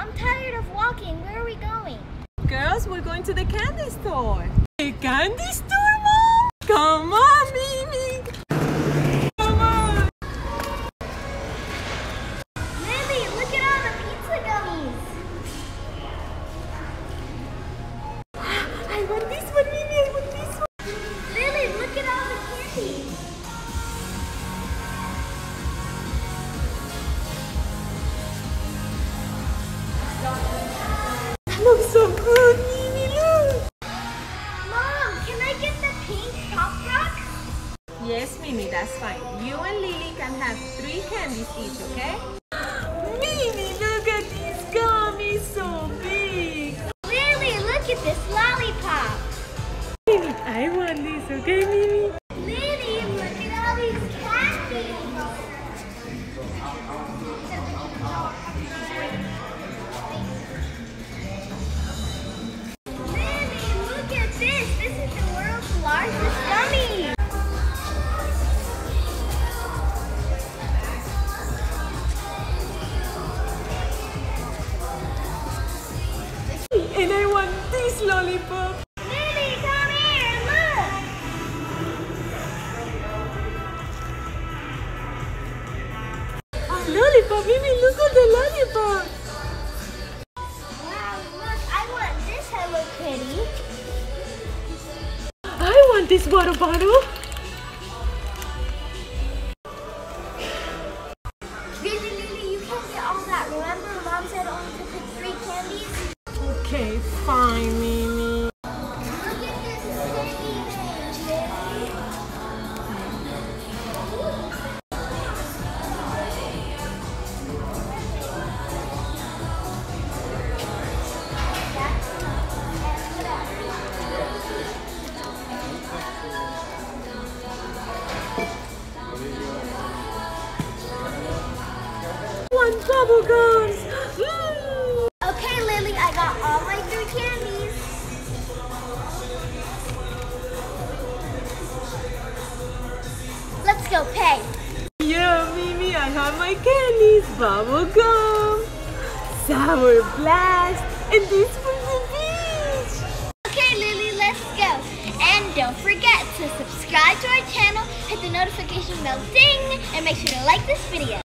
I'm tired of walking. Where are we going? Girls, we're going to the candy store. The candy store, Mom? Come on, Mimi. Come on. Lily, look at all the pizza gummies. I want this one, Mimi. I want this one. Lily, look at all the candy. That looks so good, Mimi. Look. Mom, can I get the pink Pop Rocks? Yes, Mimi, that's fine. You and Lily can have 3 candies each, okay? Mimi, look at these gummies, so big. Lily, look at this lollipop. Mimi, I want this, okay, Mimi? Lily, look at all these candies. Lily, look at this. This is the world's largest gummy. And I want this lollipop. Lily, come here, look. A lollipop, Mimi, look at the lollipop. Wow, look, I want this Hello Kitty. I want this water bottle. Lily, you can't get all that. Remember, Mom said only to pick 3 candies? Okay, fine, Mimi. Look at this candy range, Lily. One bubble gums. Mm. Okay, Lily, I got all my 3 candies. Let's go pay. Yeah, Mimi, I have my candies. Bubble gum, sour blast, and this from the beach. Okay, Lily, let's go. And don't forget to subscribe to our channel, hit the notification bell ding, and make sure to like this video.